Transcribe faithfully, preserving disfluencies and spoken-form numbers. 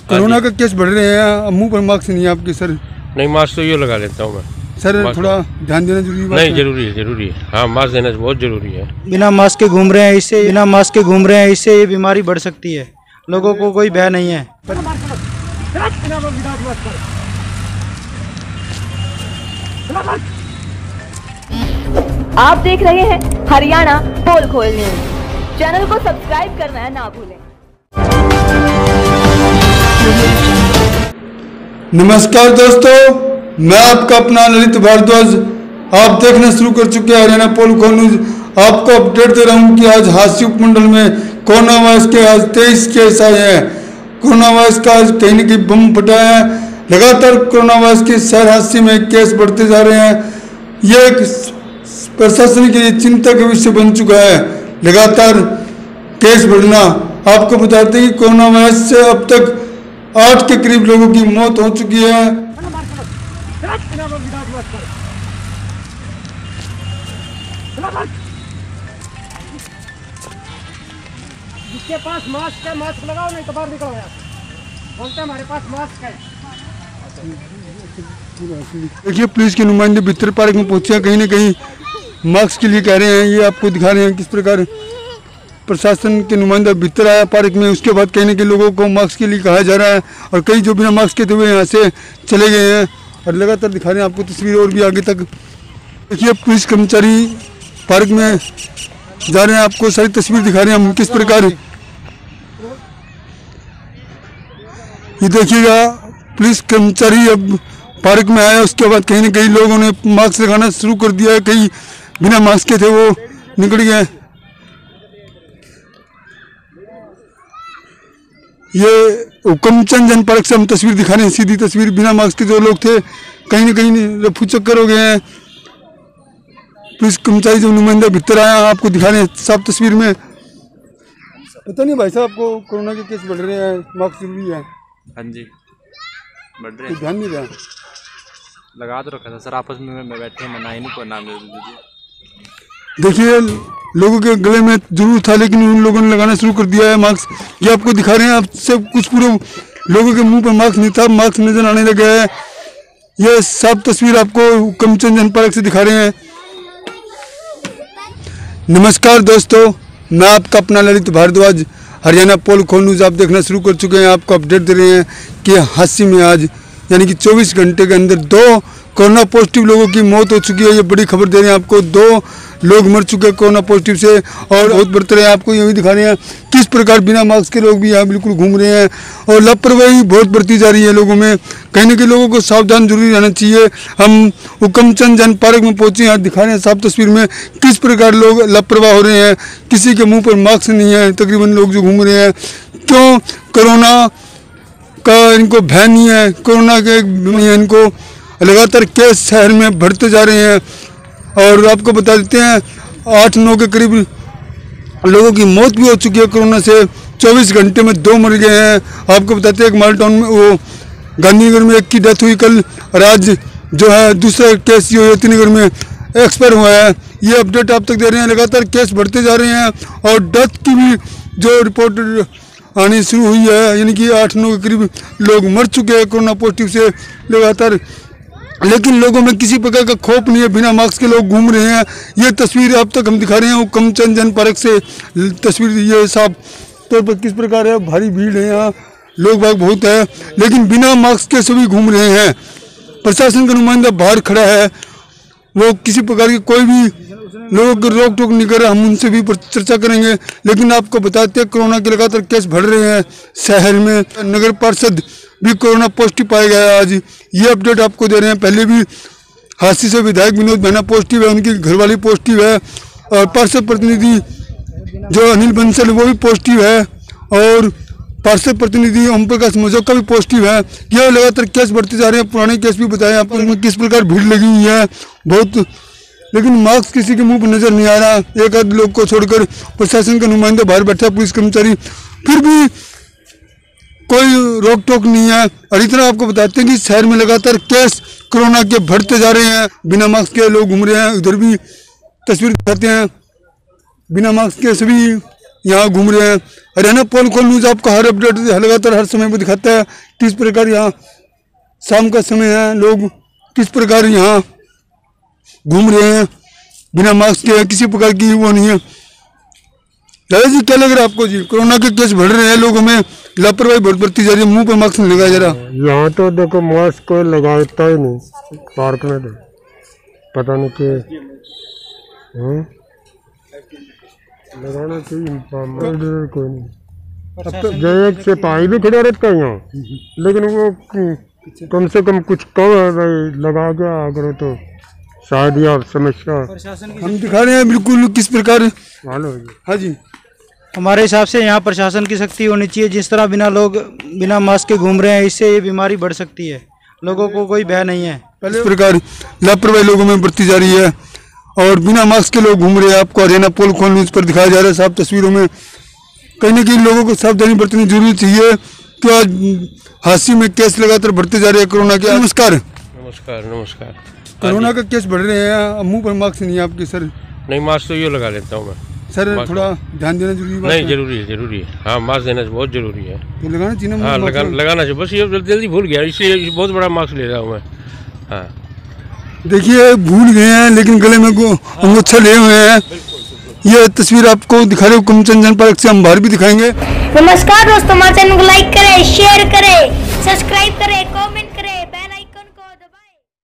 Corona का case बढ़ रहे हैं, मुंह पर मास्क नहीं है आपके सर? नहीं, मास्क तो ये लगा लेता हूँ मैं सर। थोड़ा ध्यान देना जरूरी है। नहीं, जरूरी है, जरूरी है। हाँ, मास्क देना बहुत जरूरी है। बिना मास्क के घूम रहे हैं, इससे बिना मास्क के घूम रहे हैं इससे ये बीमारी बढ़ सकती है। लोगों को कोई भय नहीं है। आप देख रहे हैं हरियाणा पोल खोल न्यूज। चैनल को सब्सक्राइब करना ना भूलें। नमस्कार दोस्तों, मैं आपका अपना ललित भारद्वाज। आप देखना शुरू कर चुके हैं हरियाणा पोल खोल न्यूज। आपको अपडेट दे रहा हूं कि आज हास्य उपमंडल में कोरोना वायरस के आज तेईस केस आए हैं। कोरोना वायरस का आज कहीं न कहीं बम फटा है। लगातार कोरोना वायरस के शहर हादसे में केस बढ़ते जा रहे हैं। ये एक प्रशासन के लिए चिंता का विषय बन चुका है, लगातार केस बढ़ना। आपको बताते हैं कि कोरोना वायरस से अब तक आठ के करीब लोगों की मौत हो चुकी है। जिसके पास मास्क है मास्क लगाओ, नहीं तो बाहर निकलो यार। बोलते हमारे पास मास्क है। देखिए, पुलिस के नुमाइंदे भितर पार्क में पहुंचे हैं, कहीं ना कहीं मास्क के लिए कह रहे हैं। ये आपको दिखा रहे हैं किस प्रकार प्रशासन के नुमाइंदा भीतर आया पार्क में। उसके बाद कहीं ना कहीं लोगों को मास्क के लिए कहा जा रहा है और कई जो बिना मास्क के थे वो यहाँ से चले गए हैं और लगातार दिखा रहे हैं आपको तस्वीर और भी आगे तक। देखिए, पुलिस कर्मचारी पार्क में जा रहे हैं, आपको सारी तस्वीर दिखा रहे हैं हम किस प्रकार। ये देखिएगा, पुलिस कर्मचारी अब पार्क में आया, उसके बाद कहीं ना कहीं लोगों ने मास्क लगाना शुरू कर दिया है। कई बिना मास्क के थे वो निकल गए। ये हुक्मचंद जन पार्क से हम तस्वीर दिखा रहे हैं, सीधी तस्वीर। बिना मास्क के जो लोग थे कहीं ना कहीं रफू चक्कर हो गए हैं। पुलिस कर्मचारी जो नुमाइंदा भीतर आया, आपको दिखा रहे हैं साफ तस्वीर में। पता नहीं भाई साहब, आपको कोरोना के केस बढ़ रहे हैं, मास्क जरूरी है? हाँ जी, बढ़ रहे हैं। ध्यान नहीं रहा, लगा तो रखा था सर, आपस में मैं बैठे मना ही नहीं को नाम दे दीजिए। देखिए, लोगों के गले में जरूर था लेकिन उन लोगों ने लगाना शुरू कर दिया है मास्क। ये आपको दिखा रहे हैं, आपसे कुछ पूरे लोगों के मुंह पर मास्क नहीं था, मास्क नजर आने लगे है। ये सब तस्वीर आपको हुक्मचंद जन पार्क से दिखा रहे हैं। नमस्कार दोस्तों, मैं आपका अपना ललित भारद्वाज। हरियाणा पोल खोल न्यूज आप देखना शुरू कर चुके हैं। आपको अपडेट दे रहे हैं कि हादसे में आज यानी कि चौबीस घंटे के अंदर दो कोरोना पॉजिटिव लोगों की मौत हो चुकी है। ये बड़ी खबर दे रहे हैं आपको, दो लोग मर चुके हैं कोरोना पॉजिटिव से। और बहुत बढ़ते रहे आपको ये भी दिखा रहे हैं किस प्रकार बिना मास्क के लोग भी यहाँ बिल्कुल घूम रहे हैं और लापरवाही बहुत बढ़ती जा रही है लोगों में। कहीं ना कहीं लोगों को सावधान जरूरी रहना चाहिए। हम हुक्मचंद जन पार्क में पहुंचे हैं, दिखा रहे हैं साफ तस्वीर में किस प्रकार लोग लापरवाह हो रहे हैं। किसी के मुँह पर मास्क नहीं है, तकरीबन लोग जो घूम रहे हैं। क्यों? कोरोना का इनको भय नहीं है, कोरोना के नहीं है इनको। लगातार केस शहर में बढ़ते जा रहे हैं और आपको बता देते हैं आठ नौ के करीब लोगों की मौत भी हो चुकी है कोरोना से। चौबीस घंटे में दो मर गए हैं। आपको बताते हैं एक माल टाउन में वो गांधीनगर में एक की डेथ हुई कल, और आज जो है दूसरा केस ये यतीनगर में एक्सपायर हुआ है। ये अपडेट आप तक दे रहे हैं। लगातार केस बढ़ते जा रहे हैं और डेथ की भी जो रिपोर्ट आनी शुरू हुई है, यानी कि आठ नौ के करीब लोग मर चुके हैं कोरोना पॉजिटिव से लगातार। लेकिन लोगों में किसी प्रकार का खौफ नहीं है, बिना मास्क के लोग घूम रहे हैं। ये तस्वीर आप तक हम दिखा रहे हैं हुक्मचंद जन पार्क से तस्वीर। ये साफ तौर पर किस प्रकार है, भारी भीड़ है यहाँ, लोग बाग बहुत है लेकिन बिना मास्क के सभी घूम रहे हैं। प्रशासन का नुमाइंदा बाहर खड़ा है, वो किसी प्रकार की कोई भी लोगों को रोक टोक नहीं कर रहा। हम उनसे भी चर्चा करेंगे। लेकिन आपको बताते हैं कोरोना के लगातार केस बढ़ रहे हैं शहर में। नगर पार्षद भी कोरोना पॉजिटिव पाया गया है आज। ये अपडेट आपको दे रहे हैं। पहले भी हादसे से विधायक विनोद भाना पॉजिटिव है, उनकी घरवाली पॉजिटिव है और पार्षद प्रतिनिधि जो अनिल बंसल वो भी पॉजिटिव है और पार्षद प्रतिनिधि ओम प्रकाश मोजक का भी पॉजिटिव है। ये लगातार केस बढ़ते जा रहे हैं। पुराने केस भी बताए आपको, उनमें किस प्रकार भीड़ लगी हुई है बहुत। लेकिन मास्क किसी के मुंह पर नजर नहीं आ रहा। एक आध लोग को छोड़कर प्रशासन का नुमाइंदा बाहर बैठा, पुलिस कर्मचारी, फिर भी कोई रोक टोक नहीं है। और इतना आपको बताते हैं कि शहर में लगातार केस कोरोना के बढ़ते जा रहे हैं। बिना मास्क के लोग घूम रहे हैं। उधर भी तस्वीर दिखाते हैं, बिना मास्क के सभी यहाँ घूम रहे हैं। हरियाणा पोल खोल न्यूज़ आपको हर अपडेट लगातार हर समय में दिखाता है किस प्रकार यहाँ शाम का समय है, लोग किस प्रकार यहाँ घूम रहे हैं बिना मास्क के, किसी प्रकार की वो नहीं है। दादा जी क्या लग रहा है आपको जी? कोरोना के केस बढ़ रहे हैं, लोगों में लापरवाही बहुत बरती जा रही है, मुंह पर मास्क नहीं लगाया जा रहा। यहाँ तो देखो मास्क कोई लगाता ही नहीं, पार्क में तो पता नहीं कि लगाना चाहिए, कोई नहीं। अब तो जो एक सिपाही भी खड़ा रहता है यहाँ, लेकिन वो कम से कम कुछ कम लगा के अगर तो शायद यार समस्या हम दिखा रहे हैं बिल्कुल किस प्रकार। हाँ जी, हमारे हिसाब से यहाँ प्रशासन की सख्ती होनी चाहिए। जिस तरह बिना लोग बिना मास्क के घूम रहे हैं, इससे ये बीमारी बढ़ सकती है, लोगों को कोई भय नहीं है। इस प्रकार लापरवाही लोगों में बढ़ती जा रही है और बिना मास्क के लोग घूम रहे हैं। आपको हरियाणा पोल खोल न्यूज़ पर दिखाया जा रहा है साफ तस्वीरों में। कहीं ना कहीं लोगों को सावधानी बरतनी जरूरी चाहिए कि आज हादसे में केस लगातार बढ़ते जा रहे हैं कोरोना के। नमस्कार नमस्कार नमस्कार। कोरोना का केस बढ़ रहे हैं, मुंह पर मास्क नहीं है आपके सर? नहीं, मास्क तो ये लगा लेता हूँ मैं सर, थोड़ा ध्यान देना जरूरी बात नहीं है। जरूरी है, जरूरी है। हाँ, मास्क देना बहुत जरूरी है। तो लगाना चाहिए ना? हाँ, लगा, लगाना चाहिए। बस ये जल्दी भूल गया, इसलिए बहुत बड़ा मास्क ले रहा हूँ मैं। हाँ देखिए भूल गए हैं, लेकिन गले में अंगोछा लिए हुए हैं। ये तस्वीर आपको दिखा रहे हो कुमचंद जनपार्क से, हम बाहर भी दिखाएंगे। नमस्कार दोस्तों, हमारे चैनल को लाइक करें, शेयर करें, सब्सक्राइब करें, कमेंट